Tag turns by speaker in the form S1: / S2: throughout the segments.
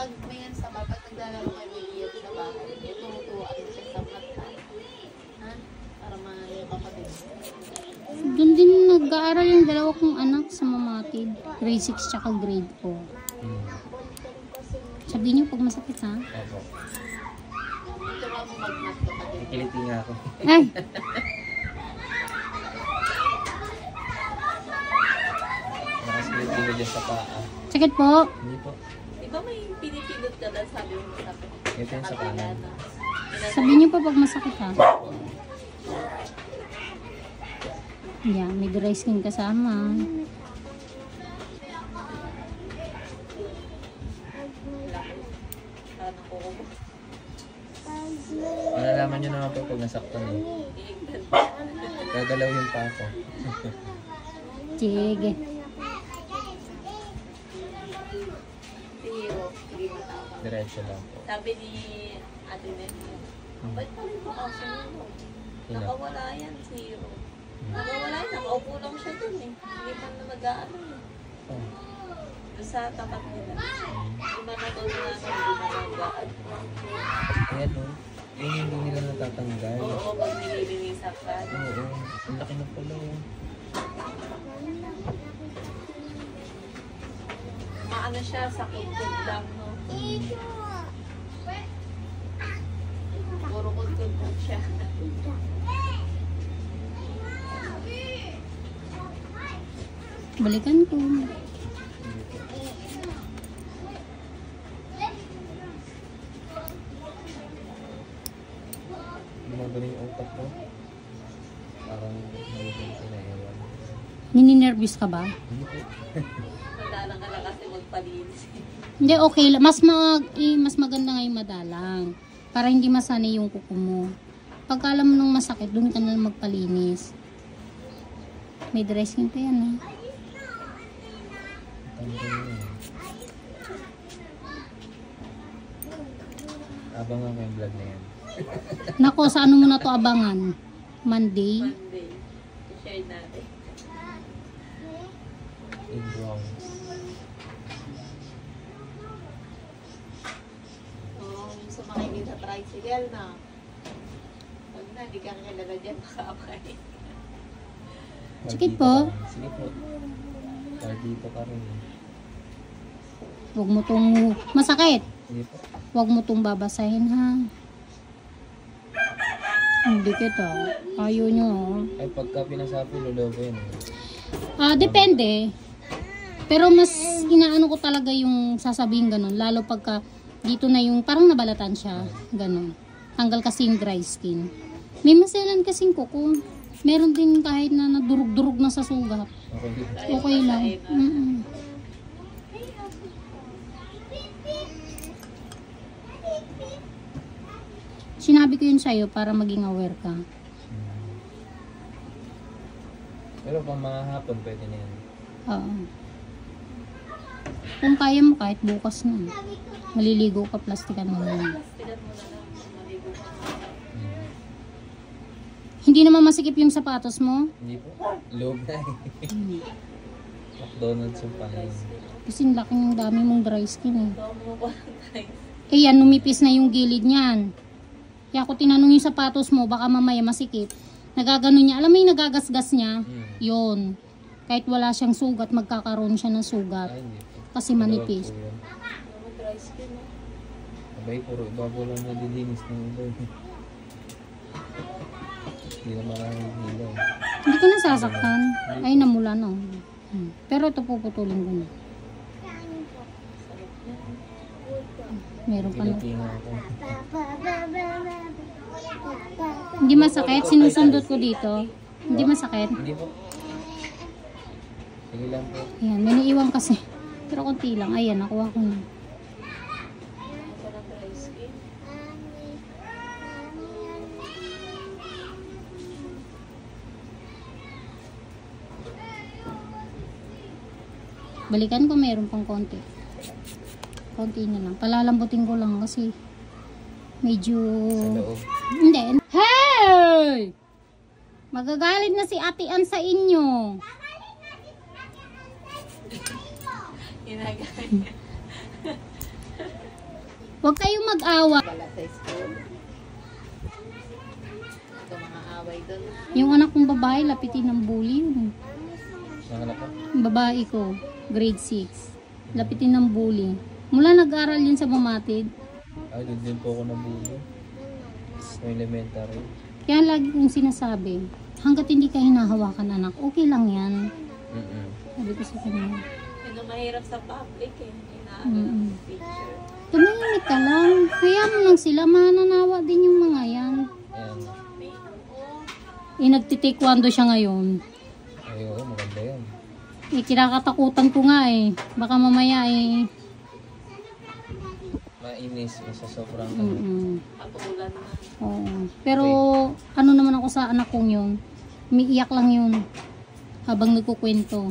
S1: pag may yan sa kapag naglalaro kayo may iyak sa bahay, tutuwa rin siya sa mata. Ha? Para mga kapatid.
S2: Doon din nag-aaral yung dalawa kong anak sa Mamatid. Grade 6 tsaka grade 4. Sabihin niyo pag masakit ha?
S3: Opo.
S1: Ito nga mo mag-mat kapatid.
S3: Ikiliti nga ako.
S2: Ay!
S3: Nakaskiliti mo dyan sa paa.
S2: Sakit po.
S3: Hindi po.
S1: Di ba may pinipindot ka dahil sabi mo masakit?
S3: Ito yung sa kanan.
S2: Sabihin niyo pa pag masakit ha? Yan, may dry skin kasama.
S3: Malalaman nyo naman po pag nasaktan eh. Gagalawin pa ako.
S2: Sige.
S1: Zero. Hindi matapang.
S3: Diretso lang po.
S1: Sabi ni Ate Nene, ba't pa rin pa mo?
S3: Ina.
S1: Nakawala yan, zero. Nakawala yan, nakaupo lang siya dun eh. Hindi man na mag-aano eh.
S3: Oh.
S1: Doon sa tapat nila. Hindi man na doon na hindi na mag-aano.
S3: Ayan o. Yun yung hindi nila natatanggal.
S1: Oo, pag nililinisan ka.
S3: Oo. Ang laki na pala o.
S1: Maano siya, sakit-kod lang, no? Puro kod-kod lang siya.
S2: Balikan ko.
S3: Gumagano yung utak ko. Parang nagiging sinayawan.
S2: Nininervous ka ba?
S3: Hindi po.
S1: Madalang ka lang kasi magpalinis.
S2: Hindi, okay lang. Mas maganda nga yung madalang. Para hindi masanay yung kuko mo. Pagka alam mo nung masakit, doon ka na magpalinis. May dry skin pa yan eh.
S3: Tanggal yun. Abangan ko yung vlog na yan.
S2: Nako, sa ano mo na to abangan? Monday?
S1: Monday. I-share natin.
S3: In Bronx.
S1: Sumakay din sa tricycle na. Pag na, di ka kilala dyan, makakay.
S2: Sakit po?
S3: Sige po. Para dito ka rin.
S2: Huwag mo tong masakit.
S3: Sige po.
S2: Huwag mo tong babasahin ha. Hindi kita. Ayaw nyo.
S3: Ay, pagka pinasapi, lolobo yun.
S2: Depende. Pero mas inaano ko talaga yung sasabihin ganun. Lalo pagka dito na yung parang nabalatan siya. Ganun. Tanggal kasi yung dry skin. May maselan kasing kuko. Meron din kahit na nadurog-durog na sa sugat.
S3: Okay.
S2: Okay lang. Sinabi ko yun sa'yo para maging aware ka.
S3: Pero pang mga hapon, pwede na yan.
S2: Oo. Kung kaya mo kahit bukas na. Maliligo ka, plastikan mo na.
S1: Pilat mo na lang, maligo ka.
S2: Hindi naman masikip yung sapatos mo.
S3: Hindi po. Loob na eh. McDonald's yung pangin.
S2: Kasi laking dami mong dry skin eh.
S1: Ikaw mo ko lang tayo.
S2: Eh yan, numipis na yung gilid niyan. Kaya ako tinanong yung sapatos mo, baka mamaya masikip. Nagagano niya. Alam mo yung nagagasgas niya? Yun. Kahit wala siyang sugat, magkakaroon siya ng sugat.
S3: Ay, hindi po.
S2: Kasi manipis.
S3: Dalawag po yun.
S1: Ano dry skin mo?
S3: Abay, puro ibabaw lang nalilinis ng iba. Hindi na makahihila eh.
S2: Hindi ko nasasaktan. Ay, namula na. Pero ito puputulin ko na. Meron pa na.
S3: Kiliti nga ako.
S2: Hindi masakit. Sinusundot ko dito. Hindi masakit.
S3: Hindi po. Sige lang po.
S2: Ayan, may naiwan kasi. Pero konti lang. Ayan, nakuha ko na.
S1: Ano ka ng dry skin?
S2: Balikan ko, meron pang konti. Konti na lang. Palalambutin ko lang kasi medyo...
S3: Sa loob.
S2: Hindi. Hey! Magagalit na si Ate Ann sa inyo.
S1: Ginagaya.
S2: Huwag kayong mag-awa.
S1: Wala sa school. Ito mga away doon.
S2: Yung anak kong babae, lapitin ng bully yun.
S3: Nanganak ka?
S2: Yung babae ko, grade 6. Lapitin ng bully. Mula nag-aral yun sa Bumatid.
S3: Ay, doon din po ako nabuli. Sa elementary.
S2: Kaya lagi kong sinasabi, hanggat hindi ka hinahawakan anak, okay lang yan. Sabi ko sa kanya.
S1: Yun ang mahirap sa public eh. Inaano
S2: Mm-mm.
S1: ng teacher.
S2: Tumahimik ka lang. Kaya mo lang sila, mananawa din yung mga yan.
S3: Ayan.
S2: Nagtitaekwondo siya ngayon.
S3: Ay, oo, maganda yan.
S2: Kinakatakutan ko nga Baka mamaya
S3: Mainis, sa sobrang
S1: Patulan na.
S2: Oo. Pero ano naman ako sa anak kong yun. Umiiyak lang yun. Habang nagkukwento.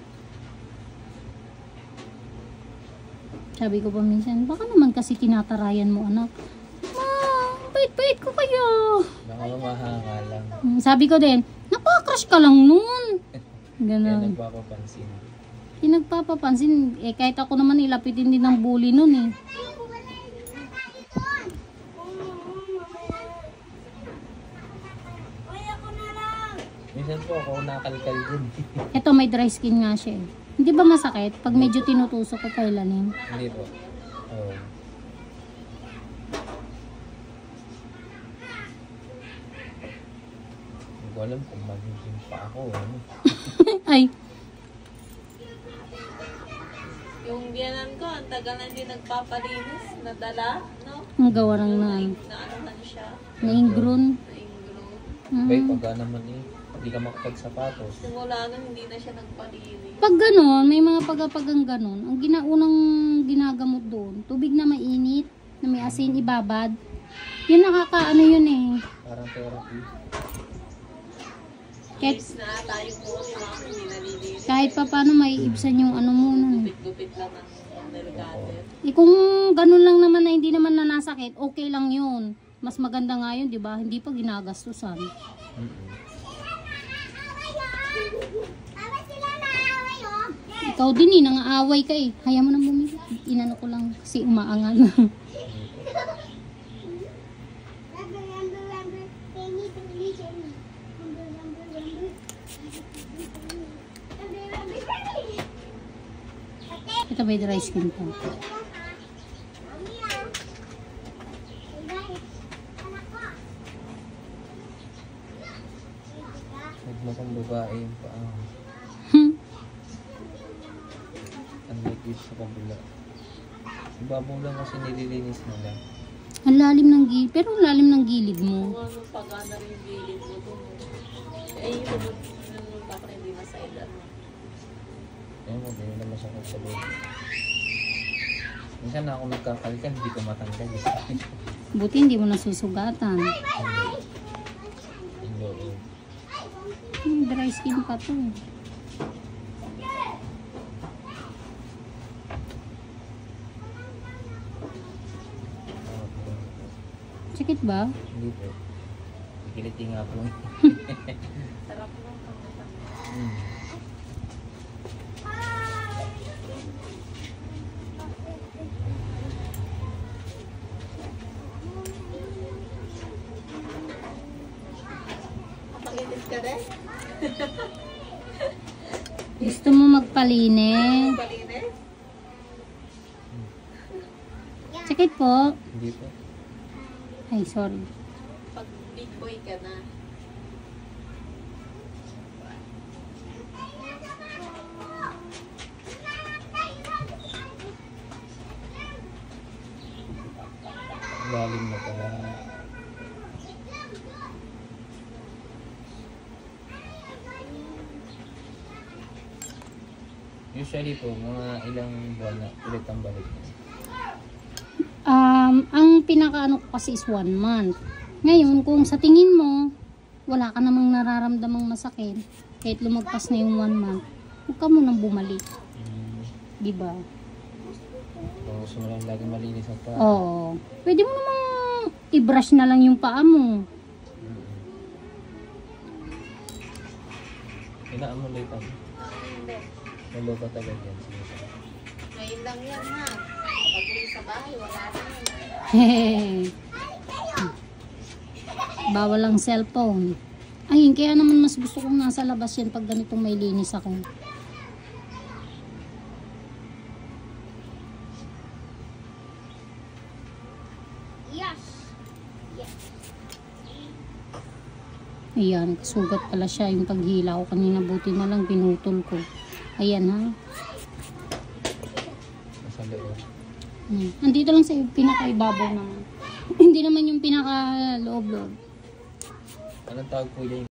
S2: Sabi ko pa minsan, baka naman kasi tinatarayan mo anak. Ma, bait-bait ko kayo.
S3: Baka mamahanga lang.
S2: Sabi ko din, napaka-crush ka lang nun.
S3: Kaya
S2: Ganon.
S3: nagpapapansin.
S2: Pinagpapapansin, kahit ako naman ilapitin din ng bully nun
S3: Minsan po ako nakalkal din.
S2: Ito may dry skin nga siya Hindi ba masakit? Pag medyo tinutusok ko kailanin.
S3: Hindi po. Oo. Hindi ko alam kung magiging pa ako. Ano?
S2: Ay,
S1: Yung biyanan ko, ang tagal na hindi nagpapalinis. Nadala, no?
S2: ang gawa lang na
S1: Na ano na siya.
S2: nainggrown.
S1: Na-ingro.
S3: Bay, pagka naman hindi ka makapagsapatos.
S1: Simula nun, hindi na siya nagpalinis.
S2: Pag ganon, may mga pagapagang ganon, ang unang ginagamot doon, tubig na mainit, na may asin ibabad. Yun nakakaano yun
S3: Parang therapy.
S2: Kahit,
S1: Yes na tayo po, di ba? Hindi nalilinis.
S2: kahit pa paano may ibsan yung ano mo nun.
S1: Gupit-gupit lang ang delikado.
S2: Kung ganun lang naman na hindi naman nanasakit, okay lang yun. Mas maganda nga yun, di ba? Hindi pa ginagastusan. Ikaw din nangaaway ka Hayaan mo nang bumili. Inano ko lang kasi umaangal. Ito may dry skin pa.
S3: Nagmukhang babae yung paa. Ang liquid sa kabila. Ibabaw lang kasi nililinis nila.
S2: Ang lalim ng gilid. Pero ang lalim ng gilid mo.
S1: Kung anong pagana rin yung gilid mo doon. Eh, yung lubot nung baka hindi masailan mo.
S3: Ayun, hindi nila masakit sa loob. Minsan na ako nagkakalkan, hindi ko matanggal.
S2: Buti hindi mo nasusugatan.
S3: Yung loob.
S2: Dry skin pa to Sakit ba?
S3: Hindi po. Kiliti nga po.
S1: Sarap mo. Pakilis ka rin?
S2: Gusto mo magpalinis?
S1: Palinis?
S2: Sakit po?
S3: Hindi po.
S2: Ay, sorry.
S1: Pag big boy ka na.
S3: Lalim na pala. Usually po, mga ilang buwan na ulit ang balik.
S2: Ang pinakaano ko kasi is 1 month. Ngayon, kung sa tingin mo, wala ka namang nararamdamang masakit, kahit lumagpas na yung 1 month, huwag ka munang bumalik. Diba?
S3: Kung gusto mo lang lagi malinis ang paa.
S2: Oo. Pwede mo namang i-brush na lang yung paa mo.
S3: Inaamuloy pa.
S1: Hindi.
S3: Nalo pa tagad yan.
S1: Ngayon lang yan ha. Pag uwi sa bahay, wala na yun.
S2: Bawal ang cellphone. Ayun, kaya naman mas gusto kong nasa labas yan pag ganitong may linis ako. Ayan, kasugat pala siya yung paghila ko kanina. Buti na lang pinutol ko. Ayan ha.
S3: Nasa loob.
S2: Andito lang sa pinakaibabaw naman. Hindi naman yung pinaka loob-loob.
S3: Anong tawag po yan?